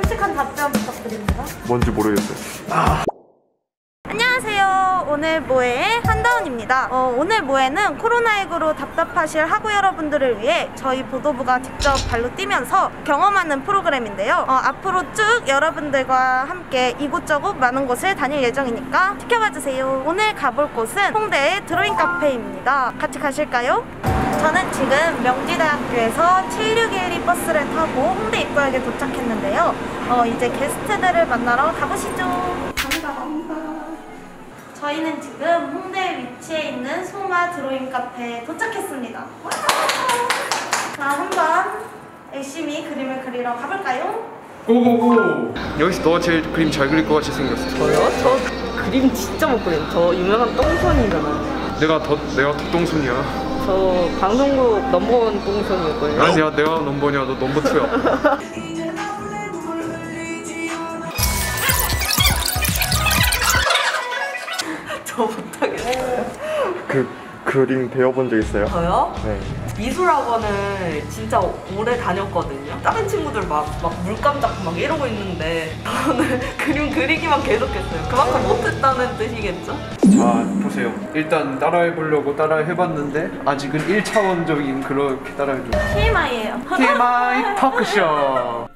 솔직한 답변 부탁드립니다. 뭔지 모르겠어요. 안녕하세요. 오늘 모에의 한다운입니다. 오늘 모에는 코로나19로 답답하실 학우 여러분들을 위해 저희 보도부가 직접 발로 뛰면서 경험하는 프로그램인데요. 앞으로 쭉 여러분들과 함께 이곳저곳 많은 곳을 다닐 예정이니까 지켜봐주세요. 오늘 가볼 곳은 홍대의 드로잉 카페입니다. 같이 가실까요? 저는 지금 명지대학교에서 7612 버스를 타고 홍대 입구역에 도착했는데요. 이제 게스트들을 만나러 가보시죠. 저희는 지금 홍대에 위치해 있는 소마 드로잉 카페에 도착했습니다. 자, 한번 열심히 그림을 그리러 가볼까요? 고고고! 여기서 너가 제일 그림 잘 그릴 것 같이 생겼어. 저요? 저 그림 진짜 못 그려요. 저 유명한 똥손이잖아요. 내가 덕동순이야. 저 방송국 넘버원 똥손이었거든요. 아니야, 내가 넘버냐, 너 넘버 2야. 저 못하겠어요. 그 그림 배워본 적 있어요? 저요? 네. 미술학원을 진짜 오래 다녔거든요. 다른 친구들 막 물감 잡고 막 이러고 있는데 저는 그림 그리기만 계속했어요. 그만큼 못했다는 뜻이겠죠? 자, 보세요. 일단 따라해보려고 따라해봤는데 아직은 1차원적인 그렇게 따라해줘. TMI예요. TMI 토크쇼.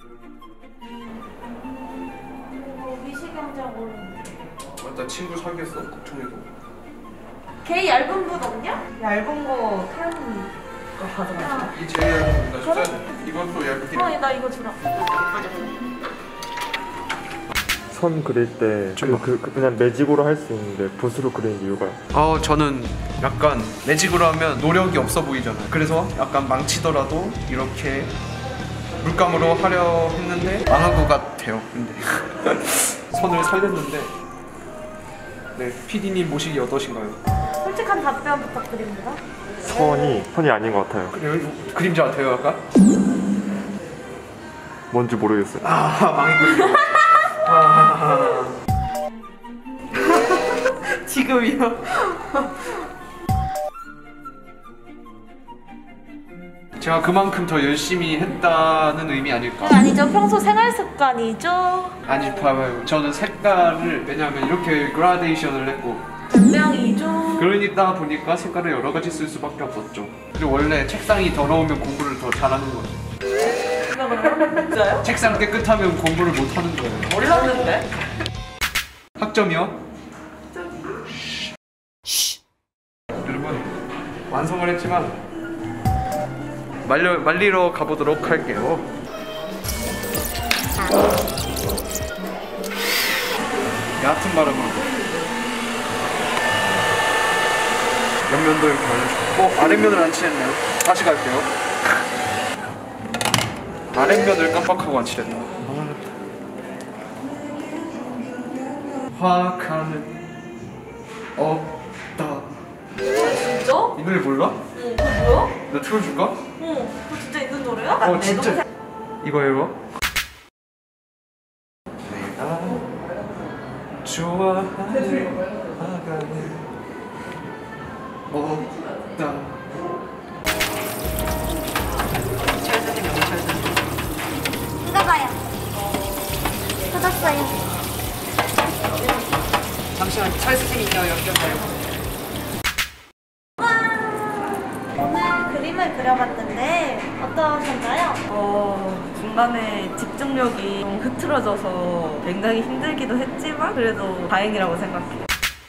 위시경제학원. 맞다, 친구 사귀었어, 걱정해서. 걔 얇은 분 없냐? 얇은 거 태연이가 가져가세요. 이 제일 얇은 거 나 진짜 이것도 얇게. 나 이거 주라. 선 그릴 때 그냥 매직으로 할 수 있는데 붓으로 그리는 이유가요? 저는 약간 매직으로 하면 노력이 없어 보이잖아요. 그래서 약간 망치더라도 이렇게 물감으로 하려 했는데 망한 것 같아요. 근데 선을 살렸는데. 네, PD님 모시기 어떠신가요? 솔직한 답변 부탁드립니다. 선이 아닌 것 같아요. 그래요? 그림자 같아요, 아까? 뭔지 모르겠어요. 망했군요. 지금이요? 제가 그만큼 더 열심히 했다는 의미 아닐까? 아니죠. 평소 생활 습관이죠. 아니, 봐봐요. 저는 색깔을, 왜냐면 이렇게 그라데이션을 했고 변명이죠. 그러다 보니까 색깔을 여러 가지 쓸 수밖에 없었죠. 그리고 원래 책상이 더러우면 공부를 더 잘하는 거죠. 진짜요? 책상 깨끗하면 공부를 못 하는 거예요. 몰랐는데? 학점이요? 여러분, 완성을 했지만 말리러 가보도록 할게요. 얕은 바람으로 옆면도 이렇게 발라주고. 아랫면을 안 칠했네요. 다시 갈게요. 아랫면을 깜빡하고 안 칠했다. 화가는 없다. 진짜? 이 노래 몰라? 그거 뭐야? 나 틀어줄까? 그거 진짜 있는 노래야? 진짜 이거예요. 내가 좋아하는 화가는 없다. 이거 봐요. 찾았어요. 잠시만, 찰스님이요, 연결돼요. 오늘 그림을 그려봤는데 어떠셨나요? 중간에 집중력이 좀 흐트러져서 굉장히 힘들기도 했지만 그래도 다행이라고 생각해요.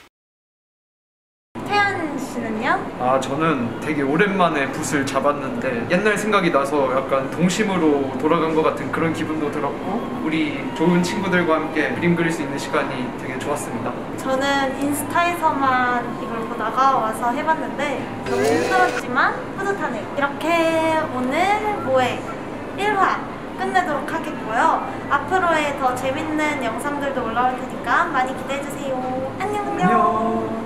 태연 씨는요? 저는 되게 오랜만에 붓을 잡았는데 옛날 생각이 나서 약간 동심으로 돌아간 것 같은 그런 기분도 들었고, 우리 좋은 친구들과 함께 그림 그릴 수 있는 시간이 되게 좋았습니다. 저는 인스타에서만 이걸 보다가 와서 해봤는데 너무 힘들었지만 뿌듯하네요. 이렇게 오늘 모에 1화 끝내도록 하겠고요. 앞으로의 더 재밌는 영상들도 올라올 테니까 많이 기대해주세요. 안녕.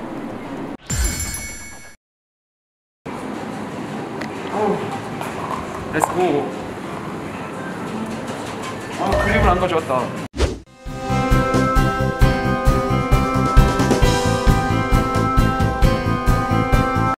렛츠고. 그림을 안 가져왔다.